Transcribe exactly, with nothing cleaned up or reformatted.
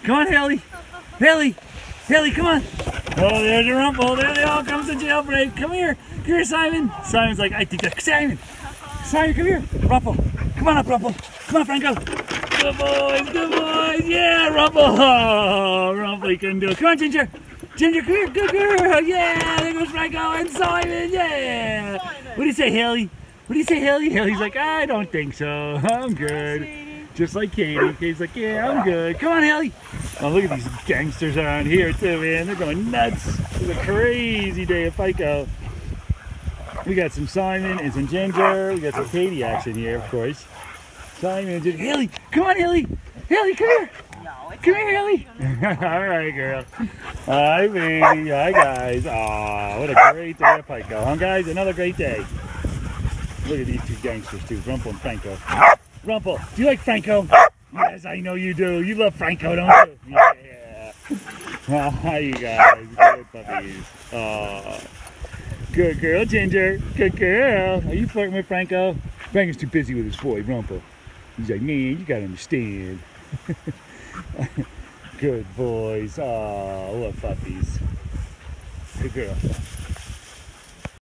Come on, Haley. Haley. Haley, come on. Oh, there's a rumble. There they all comes the jailbreak. Come here. Come here, Simon. Simon's like, I think that. Simon. Simon, come here. Rumble. Come on up, Rumble. Come on, Franco. Good boys. Good boys. Yeah, Rumble. Oh, Rumble, he couldn't do it. Come on, Ginger. Ginger, come here. Good girl. Yeah, there goes Franco and Simon. Yeah. What do you say, Haley? What do you say, Haley? Haley's like, I don't think so. I'm good. Just like Katie. Katie's like, yeah, I'm good. Come on, Haley. Oh, look at these gangsters around here, too, man. They're going nuts. It's a crazy day at Pico. We got some Simon and some Ginger. We got some Katie action here, of course. Simon and Ginger. Haley, come on, Haley. Haley, come here. Come here, Haley. All right, girl. Hi, baby. Hi, guys. Aw, what a great day at Pico, huh, guys? Another great day. Look at these two gangsters, too. Rumple and Franco. Rumple, do you like Franco? Yes, I know you do. You love Franco, don't you? Yeah. Hi, you guys. Good puppies. Aw. Good girl, Ginger. Good girl. Are you flirting with Franco? Franco's too busy with his boy, Rumple. He's like, man, you gotta understand. Good boys. Aw, what puppies. Good girl.